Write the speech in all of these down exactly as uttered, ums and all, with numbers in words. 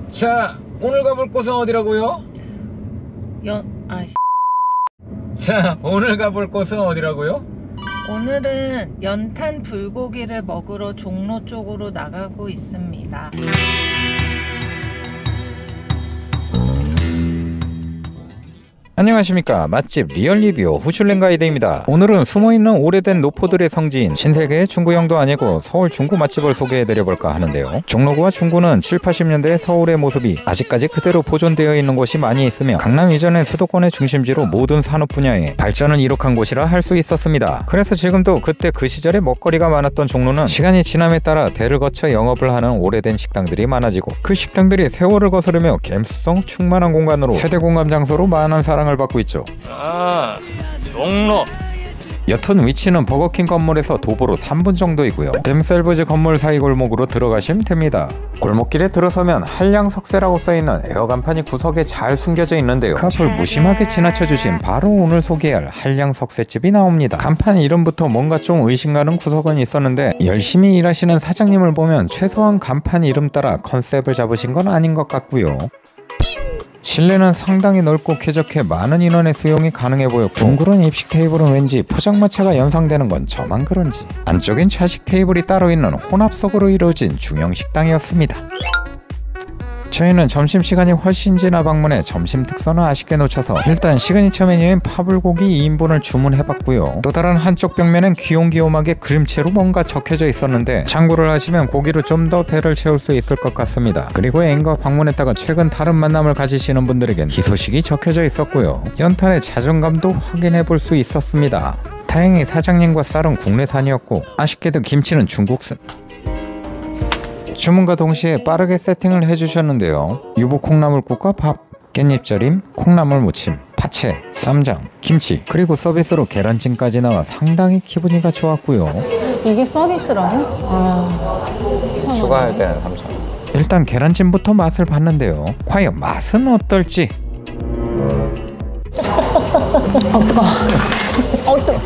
자, 오늘 가볼 곳은 어디라고요? 연.. 아이씨 자, 오늘 가볼 곳은 어디라고요? 오늘은 연탄 불고기를 먹으러 종로 쪽으로 나가고 있습니다. 안녕하십니까. 맛집 리얼리뷰 후슐랭 가이드입니다. 오늘은 숨어있는 오래된 노포들의 성지인 신세계의 중구형도 아니고 서울 중구 맛집을 소개해드려볼까 하는데요. 종로구와 중구는 칠, 팔십 년대의 서울의 모습이 아직까지 그대로 보존되어 있는 곳이 많이 있으며 강남 이전의 수도권의 중심지로 모든 산업 분야에 발전을 이룩한 곳이라 할 수 있었습니다. 그래서 지금도 그때 그 시절에 먹거리가 많았던 종로는 시간이 지남에 따라 대를 거쳐 영업을 하는 오래된 식당들이 많아지고 그 식당들이 세월을 거스르며 감수성 충만한 공간으로 세대 공감 장소로 많은 사랑을 받고 있죠. 아, 종로. 여튼 위치는 버거킹 건물에서 도보로 삼 분 정도이고요. 댐셀브즈 건물 사이 골목으로 들어가시면 됩니다. 골목길에 들어서면 한량석쇠라고 써있는 에어 간판이 구석에 잘 숨겨져 있는데요. 그 앞을 무심하게 지나쳐주신 바로 오늘 소개할 한량석쇠집이 나옵니다. 간판 이름부터 뭔가 좀 의심가는 구석은 있었는데 열심히 일하시는 사장님을 보면 최소한 간판 이름 따라 컨셉을 잡으신 건 아닌 것 같고요. 실내는 상당히 넓고 쾌적해 많은 인원의 수용이 가능해 보였고 둥그런 입식 테이블은 왠지 포장마차가 연상되는 건 저만 그런지 안쪽엔 좌식 테이블이 따로 있는 혼합석으로 이루어진 중형 식당이었습니다. 저희는 점심시간이 훨씬 지나 방문해 점심 특선을 아쉽게 놓쳐서 일단 시그니처 메뉴인 파불고기 이 인분을 주문해봤고요. 또 다른 한쪽 벽면엔 귀욤귀욤하게 그림체로 뭔가 적혀져 있었는데 참고를 하시면 고기로 좀 더 배를 채울 수 있을 것 같습니다. 그리고 애인과 방문했다가 최근 다른 만남을 가지시는 분들에겐 희소식이 적혀져 있었고요. 연탄의 자존감도 확인해볼 수 있었습니다. 다행히 사장님과 쌀은 국내산이었고 아쉽게도 김치는 중국산. 주문과 동시에 빠르게 세팅을 해주셨는데요. 유부 콩나물국과 밥, 깻잎절임, 콩나물 무침, 파채, 쌈장, 김치, 그리고 서비스로 계란찜까지 나와 상당히 기분이가 좋았고요. 이게 서비스라고? 아... 추가할 때는 삼천 원. 일단 계란찜부터 맛을 봤는데요. 과연 맛은 어떨지? 어 뜨거. 어 뜨거.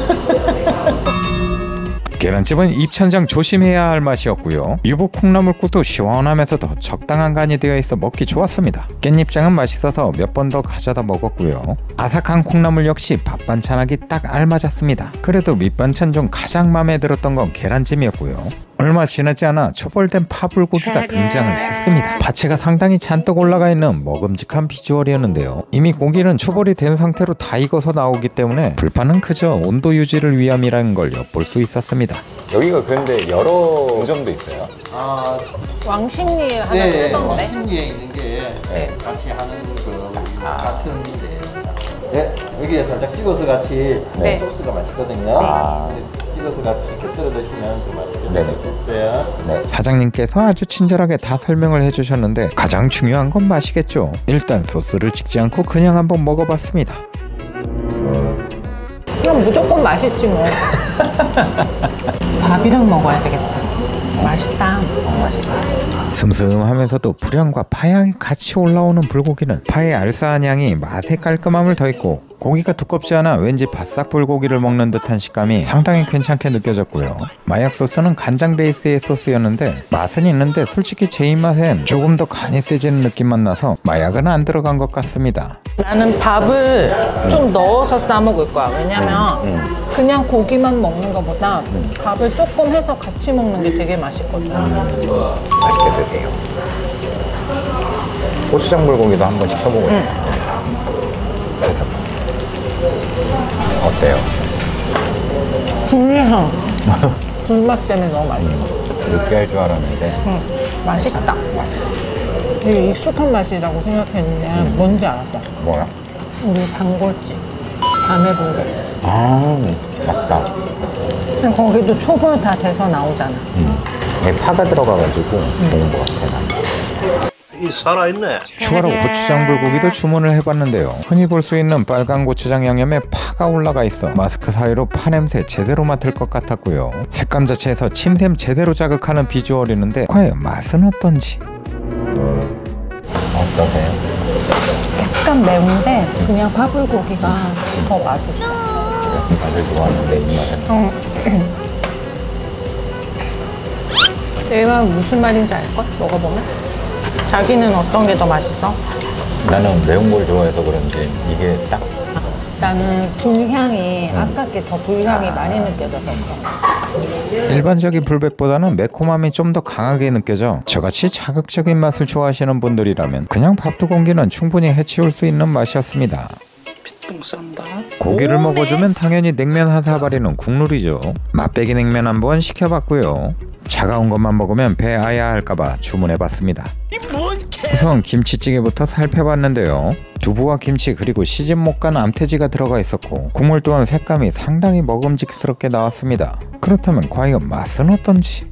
계란찜은 입천장 조심해야 할 맛이었고요. 유부 콩나물국도 시원하면서도 적당한 간이 되어 있어 먹기 좋았습니다. 깻잎장은 맛있어서 몇 번 더 가져다 먹었고요. 아삭한 콩나물 역시 밥 반찬하기 딱 알맞았습니다. 그래도 밑반찬 중 가장 마음에 들었던 건 계란찜이었고요. 얼마 지나지 않아 초벌된 파불고기가 등장을 했습니다. 파채가 상당히 잔뜩 올라가 있는 먹음직한 비주얼이었는데요. 이미 고기는 초벌이 된 상태로 다 익어서 나오기 때문에 불판은 그저 온도 유지를 위함이라는 걸 엿볼 수 있었습니다. 여기가 그런데 여러 분점도 있어요? 아, 왕십리에 하나 네, 뜨던데? 왕십리에 있는 게 네. 같이 하는 그 같은 인데 네, 여기에 살짝 찍어서 같이 네. 소스가 맛있거든요. 아. 찍어서 같이 이렇게 떨어 드시면 좀 맛있게 네. 먹겠어요. 네. 사장님께서 아주 친절하게 다 설명을 해주셨는데 가장 중요한 건 맛이겠죠. 일단 소스를 찍지 않고 그냥 한번 먹어봤습니다. 그럼 무조건 맛있지 뭐. 밥이랑 먹어야 되겠다. 맛있다. 어, 맛있어. 슴슴하면서도 불향과 파향이 같이 올라오는 불고기는 파의 알싸한 향이 맛의 깔끔함을 더했고 고기가 두껍지 않아 왠지 바싹 불고기를 먹는 듯한 식감이 상당히 괜찮게 느껴졌고요. 마약 소스는 간장 베이스의 소스였는데 맛은 있는데 솔직히 제 입맛엔 조금 더 간이 세지는 느낌만 나서 마약은 안 들어간 것 같습니다. 나는 밥을 좀 넣어서 싸 먹을 거야. 왜냐면 그냥 고기만 먹는 것보다 밥을 조금 해서 같이 먹는 게 되게 맛있거든. 맛있게 드세요. 고추장 불고기도 한번 시켜보고 응. 어때요? 불향. 불맛 때문에 너무 맛있어. 느끼할 줄 알았는데 응. 맛있다. 되게 익숙한 맛이라고 생각했는데 뭔지 알았어. 뭐야? 우리 단거지. 자매 불고기. 아, 맞다. 거기도 초벌 다 돼서 나오잖아. 음. 여기 파가 들어가가지고 좋은 것 같아. 난. 이 살아있네. 추가로 고추장 불고기도 주문을 해봤는데요. 흔히 볼 수 있는 빨간 고추장 양념에 파가 올라가 있어 마스크 사이로 파 냄새 제대로 맡을 것 같았고요. 색감 자체에서 침샘 제대로 자극하는 비주얼이는데 과연 맛은 어떤지? 어떠세요? 약간 매운데 그냥 파불고기가 더 맛있어. 이 맛을 좋아하는데 이 맛은 어. 얘가 무슨 말인지 알걸? 먹어보면? 자기는 어떤 게 더 맛있어? 나는 매운 걸 좋아해서 그런지 이게 딱 나는 불향이 아까 게 더 불향이 많이 느껴져서 그런 거. 일반적인 불백보다는 매콤함이 좀 더 강하게 느껴져 저같이 자극적인 맛을 좋아하시는 분들이라면 그냥 밥 두 공기는 충분히 해치울 수 있는 맛이었습니다. 고기를 먹어주면 당연히 냉면 한 사발이는 국룰이죠. 맛배기 냉면 한번 시켜봤고요. 차가운 것만 먹으면 배아야 할까봐 주문해봤습니다. 우선 김치찌개부터 살펴봤는데요. 두부와 김치 그리고 시집 못 간 암태지가 들어가 있었고 국물 또한 색감이 상당히 먹음직스럽게 나왔습니다. 그렇다면 과연 맛은 어떤지?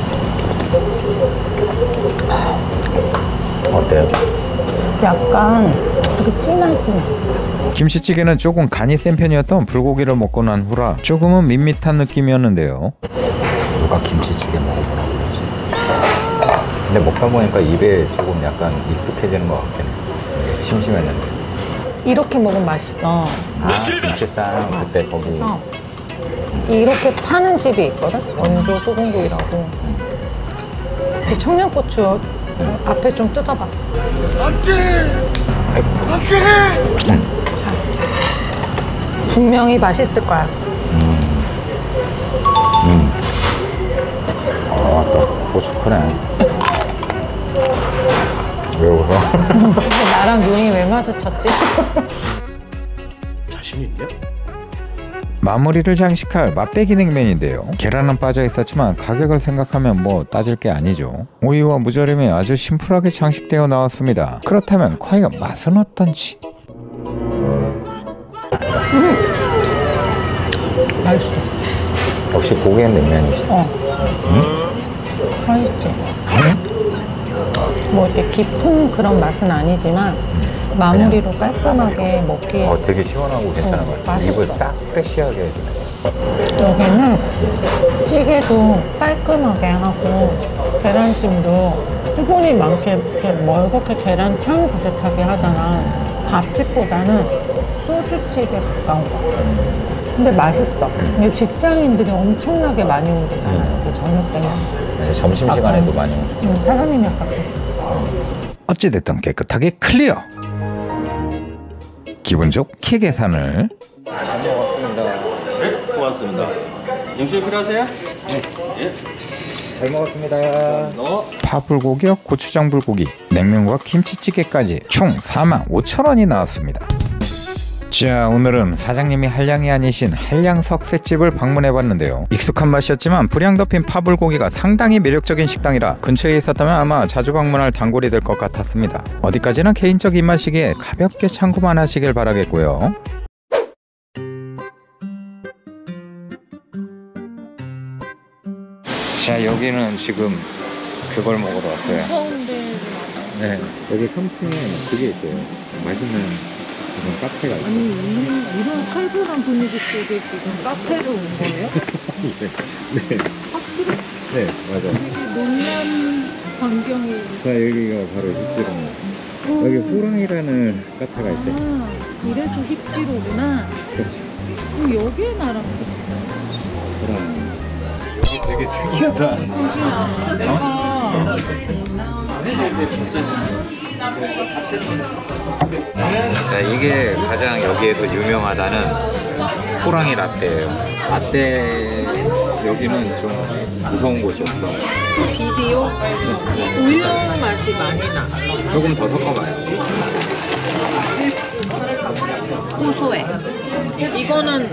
어때요? 약간 되게 진하지. 김치찌개는 조금 간이 센 편이었던 불고기를 먹고 난 후라 조금은 밋밋한 느낌이었는데요. 누가 김치찌개 먹어보라고 그러지? 근데 먹다 보니까 입에 조금 약간 익숙해지는 것 같긴 해. 심심했는데. 이렇게 먹으면 맛있어. 아, 김치쌈 그때 거기. 어. 이렇게 파는 집이 있거든? 원조 소금구이라고. 이 청양고추 앞에 좀 뜯어봐. 분명히 맛있을 거야. 아, 또 고추 크네. 왜 울어? 근데 나랑 눈이 왜 마주쳤지? 마무리를 장식할 맛배기 냉면인데요. 계란은 빠져 있었지만 가격을 생각하면 뭐 따질 게 아니죠. 오이와 무절임이 아주 심플하게 장식되어 나왔습니다. 그렇다면 과연 맛은 어떤지? 맛있어. 역시 고기엔 냉면이지. 어. 맛있지? 뭐 이렇게 깊은 그런 맛은 아니지만 마무리로 깔끔하게 먹기에 어, 되게 시원하고 괜찮은 것 같아. 맛있어. 입을 싹 프레시하게 해주네. 여기는 찌개도 깔끔하게 하고 계란찜도 수분이 많게 이렇게 멀겋게 계란탕 비슷하게 하잖아. 밥집보다는 소주집에 가까운 거. 근데 맛있어. 근데 직장인들이 엄청나게 많이 온대잖아. 여기 저녁 때면. 이제 점심시간에도 많이 오죠. 응, 사장님이 아까 그랬지. 어찌됐든 깨끗하게 클리어! 기분 좋게 계산을 잘 먹었습니다. 네, 고맙습니다. 영수 필요하세요? 잘 먹었습니다. 너? 파불고기와 고추장 불고기, 냉면과 김치찌개까지 총 사만 오천 원이 나왔습니다. 자, 오늘은 사장님이 한량이 아니신 한량 석쇠집을 방문해봤는데요. 익숙한 맛이었지만 불향 덮인 파불고기가 상당히 매력적인 식당이라 근처에 있었다면 아마 자주 방문할 단골이 될 것 같았습니다. 어디까지나 개인적 입맛이기에 가볍게 참고만 하시길 바라겠고요. 자, 여기는 지금 그걸 먹으러 왔어요. 서운데 네, 여기 삼 층에 그게 있대요. 맛있는 그런 카페가 있어요. 아니 이, 이런 살벌한 분위기 속에 지금 카페로 온 거예요? 네, 확실히 네, 맞아. 되게 놀란 광경이. 자, 여기가 바로 힙지로입니다. 여기 호랑이라는 카페가 있대. 아, 이래서 힙지로구나. 그렇지. 그럼 여기에 나랑 호랑이. 여기 되게 특이하다. 아, 자, 이게 가장 여기에서 유명하다는 호랑이 라떼예요. 라떼 여기는 좀 무서운 곳이었어. 비디오 우유 맛이 많이 나. 조금 더 섞어봐요. 고소해. 이거는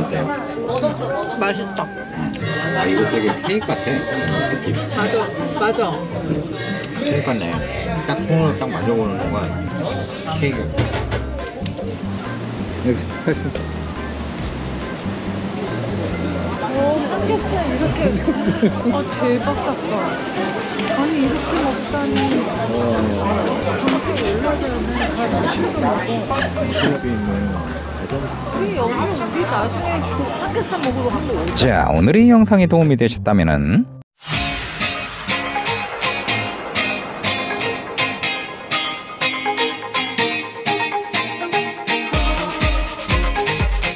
맛있다. 아, 이거 되게 케이크 같아. 느낌. 맞아, 맞아. 케이크 같네. 딱 손으로 딱 만져보는 순간 케이크. 여기 했어. 오, 삼겹살 이렇게. 아, 대박 사건. 아니, 이렇게 먹다니. 점점 올라가면 다 맛있어 먹어. 수업이 있는 우리 여기, 우리 나중에 그 삼겹살 먹으러 한번 오자. 자, 오늘 이 영상이 도움이 되셨다면은